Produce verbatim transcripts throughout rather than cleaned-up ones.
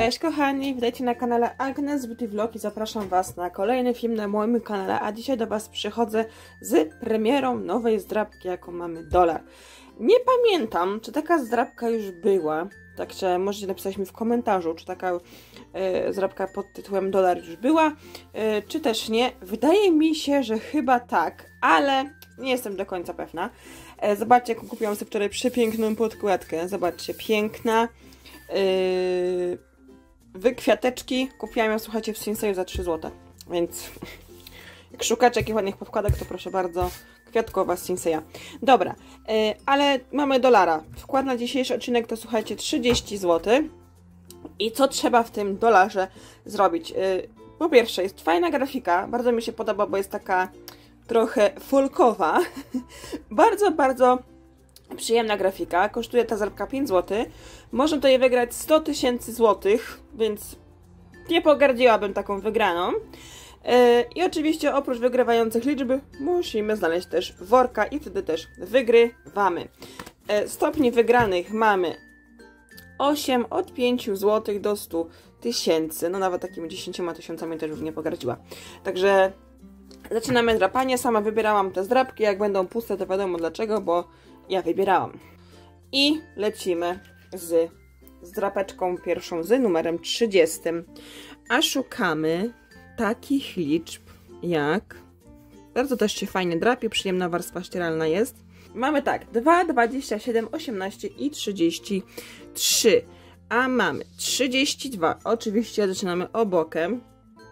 Cześć kochani, witajcie na kanale Agnes Beauty Vlog i zapraszam Was na kolejny film na moim kanale, a dzisiaj do Was przychodzę z premierą nowej zdrabki, jaką mamy dolar. Nie pamiętam, czy taka zdrabka już była, także możecie napisać mi w komentarzu, czy taka e, zdrabka pod tytułem dolar już była, e, czy też nie. Wydaje mi się, że chyba tak, ale nie jestem do końca pewna. E, zobaczcie, jaką kupiłam sobie wczoraj przepiękną podkładkę, zobaczcie, piękna. Yy, wy kwiateczki kupiłam ją, słuchajcie, w Sinseju za trzy złote, więc jak szukacie jakich ładnych podkładek, to proszę bardzo, kwiatkowa z Sinseya. Dobra, yy, ale mamy dolara. Wkład na dzisiejszy odcinek to, słuchajcie, trzydzieści złotych. I co trzeba w tym dolarze zrobić? Yy, po pierwsze, jest fajna grafika, bardzo mi się podoba, bo jest taka trochę folkowa. bardzo, bardzo przyjemna grafika, kosztuje ta zdrabka pięć złotych. Można tutaj wygrać sto tysięcy złotych, więc nie pogardziłabym taką wygraną. Yy, I oczywiście oprócz wygrywających liczby musimy znaleźć też worka i wtedy też wygrywamy. Yy, stopni wygranych mamy osiem, od pięciu złotych do stu tysięcy. No nawet takimi dziesięcioma tysiącami też już nie pogardziła. Także zaczynamy drapanie. Sama wybierałam te zdrabki. Jak będą puste, to wiadomo dlaczego, bo ja wybierałam. I lecimy z zdrapeczką pierwszą, z numerem trzydziestym. A szukamy takich liczb jak... Bardzo też się fajnie drapie, przyjemna warstwa ścieralna jest. Mamy tak, dwa, dwadzieścia siedem, osiemnaście i trzydzieści trzy. A mamy trzydzieści dwa. Oczywiście zaczynamy obokiem.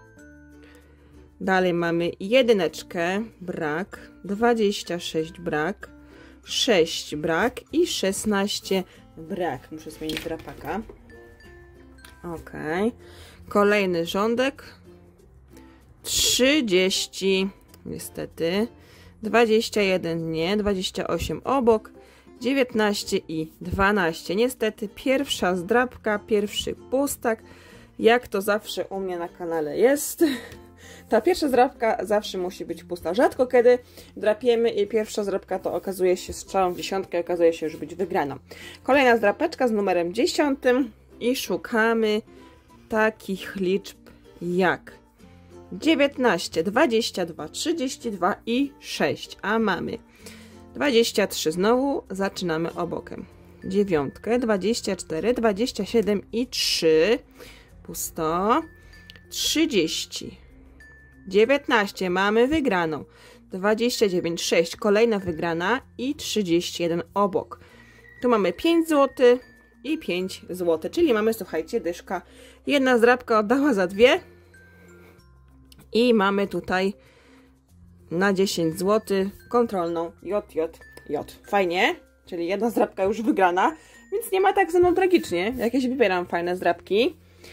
Dalej mamy jedyneczkę, brak, dwadzieścia sześć, brak, sześć brak i szesnaście brak. Muszę zmienić drapaka. Ok. Kolejny rządek. trzydzieści. Niestety. dwadzieścia jeden nie. dwadzieścia osiem obok. dziewiętnaście i dwanaście. Niestety pierwsza zdrabka, pierwszy pustak. Jak to zawsze u mnie na kanale jest. Ta pierwsza zdrabka zawsze musi być pusta. Rzadko kiedy drapiemy i pierwsza zdrabka to okazuje się strzałą w dziesiątkę, okazuje się już być wygraną. Kolejna zdrapeczka z numerem dziesiątym i szukamy takich liczb jak dziewiętnaście, dwadzieścia dwa, trzydzieści dwa i sześć. A mamy dwadzieścia trzy znowu, zaczynamy obokiem. Dziewiątkę, dwadzieścia cztery, dwadzieścia siedem i trzy. Pusto. trzydzieści. dziewiętnaście, mamy wygraną, dwadzieścia dziewięć, sześć, kolejna wygrana i trzydzieści jeden obok. Tu mamy pięć złotych i pięć złotych, czyli mamy, słuchajcie, dyszka. Jedna zdrabka oddała za dwie i mamy tutaj na dziesięć złotych kontrolną J, J, J. Fajnie, czyli jedna zdrabka już wygrana, więc nie ma tak ze mną tragicznie. Jakieś wybieram fajne zdrabki.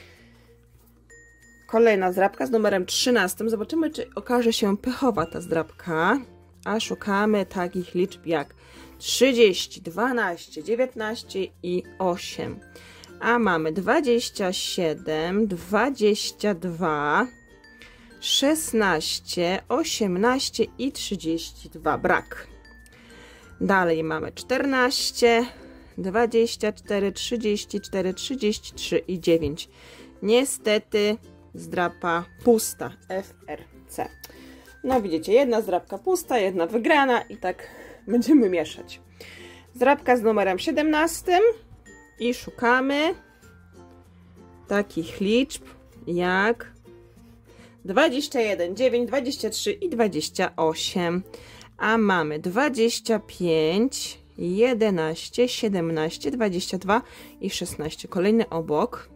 Kolejna zdrabka z numerem trzynastym. Zobaczymy, czy okaże się pechowa ta zdrabka. A szukamy takich liczb jak trzydzieści, dwanaście, dziewiętnaście i osiem. A mamy dwadzieścia siedem, dwadzieścia dwa, szesnaście, osiemnaście i trzydzieści dwa. Brak. Dalej mamy czternaście, dwadzieścia cztery, trzydzieści cztery, trzydzieści trzy i dziewięć. Niestety zdrapa pusta. F R C. No widzicie, jedna zdrapka pusta, jedna wygrana i tak będziemy mieszać. Zdrapka z numerem siedemnastym i szukamy takich liczb jak dwadzieścia jeden, dziewięć, dwadzieścia trzy i dwadzieścia osiem. A mamy dwadzieścia pięć, jedenaście, siedemnaście, dwadzieścia dwa i szesnaście. Kolejny obok.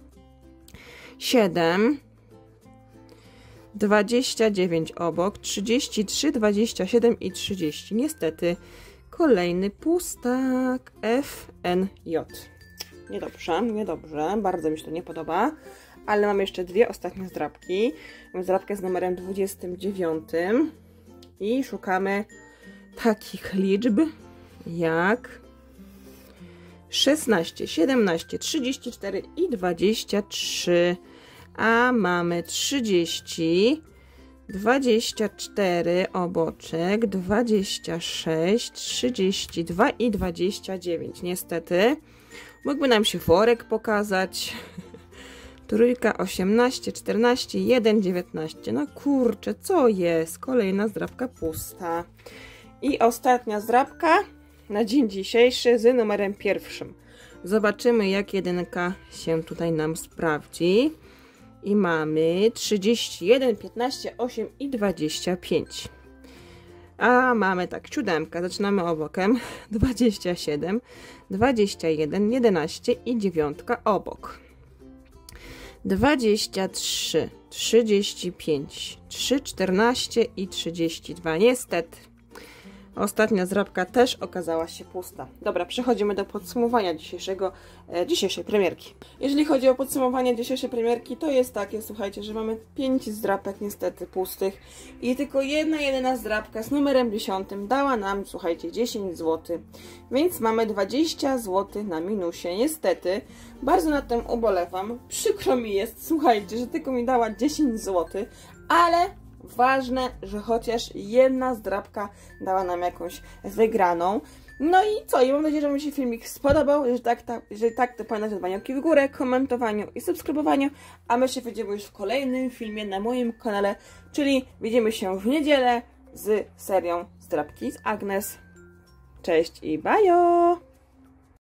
siedem, dwadzieścia dziewięć obok, trzydzieści trzy, dwadzieścia siedem i trzydzieści. Niestety kolejny pustak. F N J. Niedobrze, niedobrze, bardzo mi się to nie podoba, ale mam jeszcze dwie ostatnie zdrabki. Mam zdrabkę z numerem dwudziestym dziewiątym i szukamy takich liczb jak szesnaście, siedemnaście, trzydzieści cztery i dwadzieścia trzy. A mamy trzydzieści, dwadzieścia cztery oboczek, dwadzieścia sześć, trzydzieści dwa i dwadzieścia dziewięć. Niestety mógłby nam się worek pokazać, trójka, osiemnaście, czternaście, jeden, dziewiętnaście. No kurczę, co jest? Kolejna zdrabka pusta. I ostatnia zdrabka na dzień dzisiejszy z numerem pierwszym. Zobaczymy, jak jedynka się tutaj nam sprawdzi. I mamy trzydzieści jeden, piętnaście, osiem i dwadzieścia pięć. A mamy tak, siódemka, zaczynamy obokiem, dwadzieścia siedem, dwadzieścia jeden, jedenaście i dziewiątka obok. dwadzieścia trzy, trzydzieści pięć, trzy, czternaście i trzydzieści dwa. Niestety, ostatnia zdrabka też okazała się pusta. Dobra, przechodzimy do podsumowania dzisiejszego, e, dzisiejszej premierki. Jeżeli chodzi o podsumowanie dzisiejszej premierki, to jest takie, słuchajcie, że mamy pięć zdrapek niestety pustych i tylko jedna jedyna zdrabka z numerem dziesiątym dała nam, słuchajcie, dziesięć złotych. Więc mamy dwadzieścia złotych na minusie. Niestety, bardzo nad tym ubolewam. Przykro mi jest, słuchajcie, że tylko mi dała dziesięć złotych, ale ważne, że chociaż jedna zdrabka dała nam jakąś wygraną. No i co? I mam nadzieję, że Wam się filmik spodobał. Jeżeli tak, tak, jeżeli tak to pamiętajcie o dzwonki w górę, komentowaniu i subskrybowaniu. A my się widzimy już w kolejnym filmie na moim kanale, czyli widzimy się w niedzielę z serią Zdrabki z Agnes. Cześć i bajo!